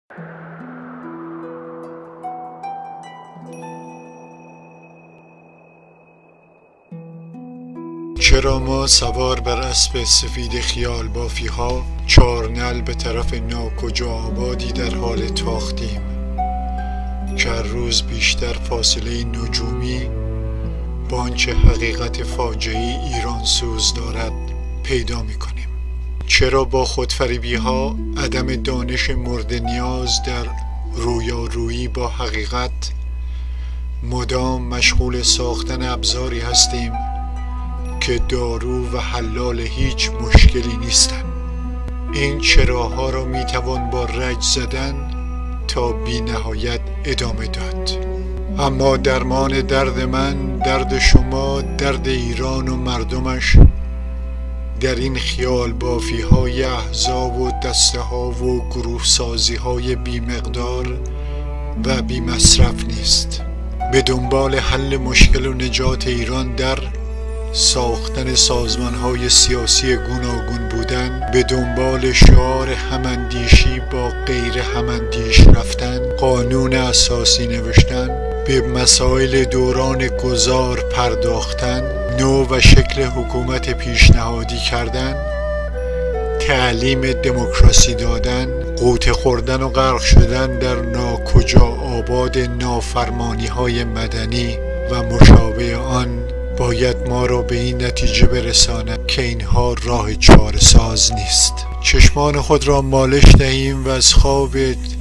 چرا ما سوار بر اسب سفید خیال بافی ها چارنل به طرف ناکجا آبادی در حال تاختیم که هر روز بیشتر فاصله نجومی با آنچه حقیقت فاجعه‌ای ایران سوز دارد پیدا می کنیم؟ چرا با خودفریبی ها عدم دانش مورد نیاز در رویارویی با حقیقت مدام مشغول ساختن ابزاری هستیم که دارو و حلال هیچ مشکلی نیستند؟ این چراها را می توان با رج زدن تا بی نهایت ادامه داد. اما درمان درد من، درد شما، درد ایران و مردمش در این خیال بافی های احزاب و دسته ها و گروه سازی های بی مقدار و بی مصرف نیست. به دنبال حل مشکل و نجات ایران در ساختن سازمان های سیاسی گوناگون بودن، به دنبال شعار هماندیشی با غیر هماندیش رفتن، قانون اساسی نوشتن، به مسائل دوران گذار پرداختن، نوع و شکل حکومت پیشنهادی کردن، تعلیم دموکراسی دادن، غوطه خوردن و غرق شدن در ناکجا آباد نافرمانی های مدنی و مشابه آن باید ما را به این نتیجه برساند که اینها راه چاره‌ساز نیست. چشمان خود را مالش دهیم و از خواب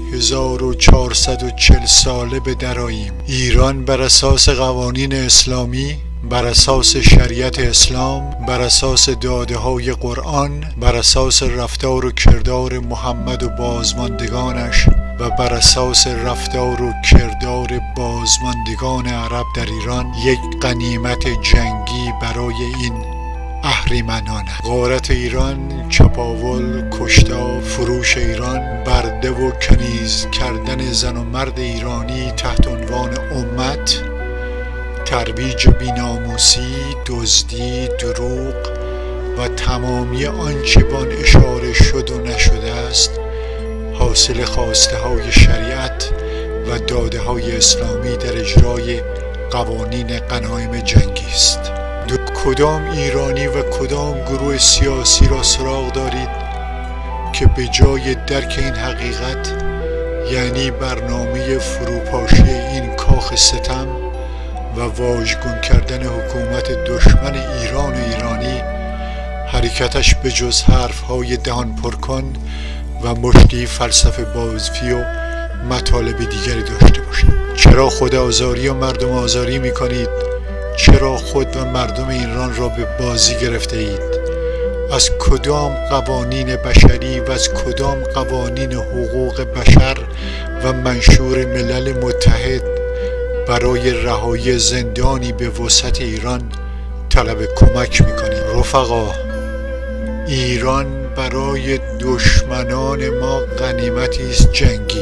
1440 ساله بدرآییم. ایران بر اساس قوانین اسلامی، بر اساس شریعت اسلام، بر اساس داده های قرآن، بر اساس رفتار و کردار محمد و بازماندگانش و بر اساس رفتار و کردار بازماندگان عرب در ایران یک غنیمت جنگی برای این اهریمنان است. غارت ایران، چپاول، کشتار، فروش ایران، برده و کنیز کردن زن و مرد ایرانی تحت عنوان امت، ترویج بیناموسی، دزدی، دروغ و تمامی آنچه به آن اشاره شد و نشده است حاصل خواسته های شریعت و داده های اسلامی در اجرای قوانین غنایم جنگی است. کدام ایرانی و کدام گروه سیاسی را سراغ دارید که به جای درک این حقیقت، یعنی برنامه فروپاشی این کاخ ستم و واژگون کردن حکومت دشمن ایران و ایرانی، حرکتش به جز حرفهای دهان پرکن و مشتی فلسفه بازفی و مطالب دیگری داشته باشید؟ چرا خود آزاری و مردم آزاری می کنید؟ چرا خود و مردم ایران را به بازی گرفته اید؟ از کدام قوانین بشری و از کدام قوانین حقوق بشر و منشور ملل متحد برای رهایی زندانی به وسعت ایران طلب کمک می کنید؟ رفقا، ایران برای دشمنان ما غنیمتی است جنگی.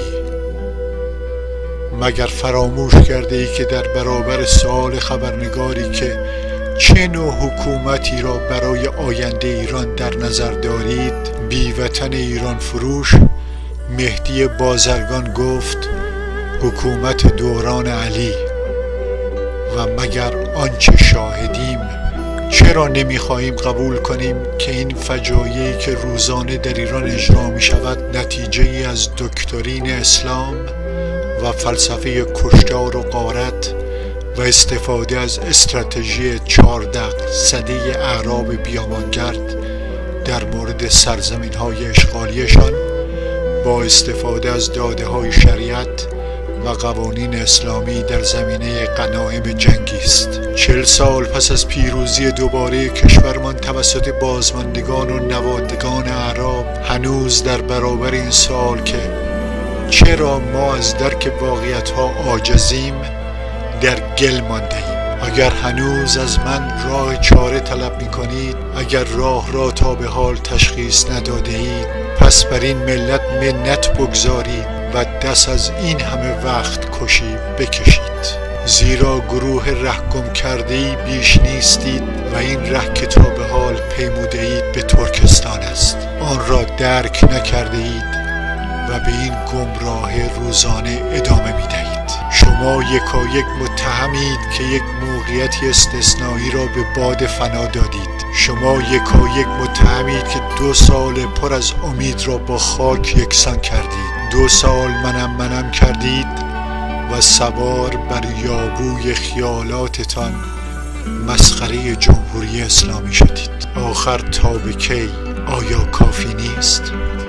مگر فراموش کرده ای که در برابر سؤال خبرنگاری که چه نوع حکومتی را برای آینده ایران در نظر دارید، بیوطن ایران فروش مهدی بازرگان گفت حکومت دوران علی. و مگر آنچه شاهدیم چرا نمیخواهیم قبول کنیم که این فجایعی که روزانه در ایران اجرا می شود نتیجه ای از دکترین اسلام و فلسفه کشتار و غارت و استفاده از استراتژی 14 سده اعراب بیابانگرد در مورد سرزمین های اشغالیشان با استفاده از داده های شریعت و قوانین اسلامی در زمینه غنایم جنگی است؟ 40 سال پس از پیروزی دوباره کشورمان توسط بازماندگان و نوادگان اعراب هنوز در برابر این سوال که چرا ما از درک واقعیت ها عاجزیم در گل مانده ایم. اگر هنوز از من راه چاره طلب می کنید، اگر راه را تا به حال تشخیص نداده اید، پس بر این ملت منت بگذارید و دست از این همه وقت کشی بکشید. زیرا گروه رهگم کرده‌ای بیش نیستید و این ره که تا به حال پیموده اید به ترکستان است. آن را درک نکرده اید و به این گمراه روزانه ادامه می دهید. شما یکایک متهمید که یک موقعیتی استثنایی را به باد فنا دادید. شما یکایک متهمید که 2 سال پر از امید را با خاک یکسان کردید. 2 سال منم کردید و سوار بر یابوی خیالاتتان مسخره جمهوری اسلامی شدید. آخر تا به کی؟ آیا کافی نیست؟